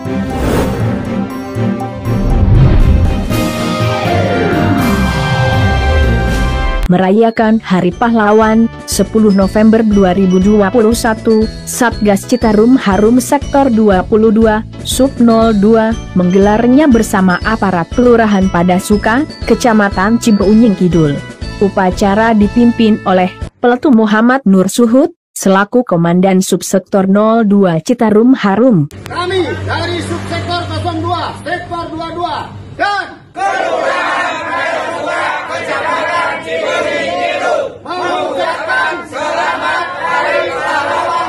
Merayakan Hari Pahlawan, 10 November 2021, Satgas Citarum Harum Sektor 22, Sub 02, menggelarnya bersama aparat Kelurahan Padasuka, Kecamatan Cibeuying Kidul. Upacara dipimpin oleh Peletu Muhammad Nur Suhud, selaku Komandan Subsektor 02 Citarum Harum. Kami dari Subsektor 02, Sektor 22, dan Kelurahan Padasuka, Kecamatan Cibeuying Kidul mengucapkan selamat Hari Pahlawan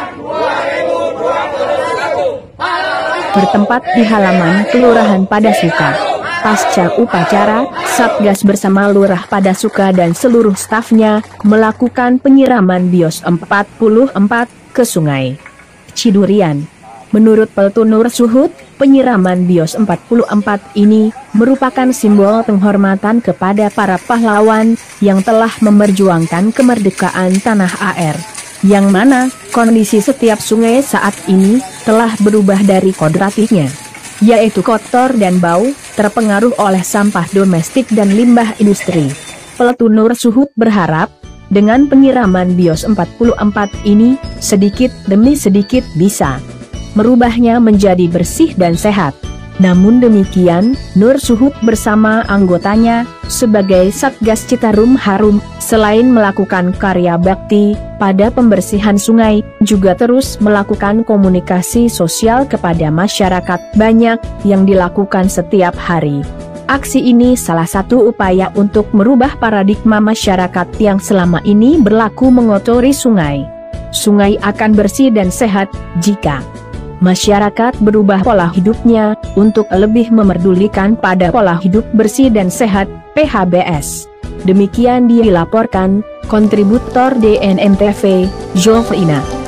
2021. Bertempat di halaman Kelurahan Padasuka. Pasca upacara, Satgas bersama Lurah Padasuka dan seluruh stafnya melakukan penyiraman bios 44 ke Sungai Cidurian. Menurut Peletu Nur Suhud, penyiraman bios 44 ini merupakan simbol penghormatan kepada para pahlawan yang telah memperjuangkan kemerdekaan tanah air, yang mana kondisi setiap sungai saat ini telah berubah dari kodratinya, yaitu kotor dan bau, terpengaruh oleh sampah domestik dan limbah industri. Peletu Nur Suhud berharap, dengan penyiraman bios 44 ini, sedikit demi sedikit bisa merubahnya menjadi bersih dan sehat. Namun demikian, Nur Suhud bersama anggotanya, sebagai Satgas Citarum Harum, selain melakukan karya bakti pada pembersihan sungai, juga terus melakukan komunikasi sosial kepada masyarakat banyak yang dilakukan setiap hari. Aksi ini salah satu upaya untuk merubah paradigma masyarakat yang selama ini berlaku mengotori sungai. Sungai akan bersih dan sehat jika masyarakat berubah pola hidupnya untuk lebih memerdulikan pada pola hidup bersih dan sehat, PHBS. Demikian dilaporkan kontributor DNM TV, Jovina.